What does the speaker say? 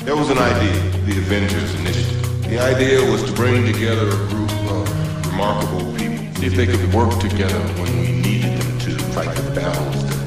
There was an idea, the Avengers initiative. The idea was to bring together a group of remarkable people, see if they could work together when we needed them to fight the battles that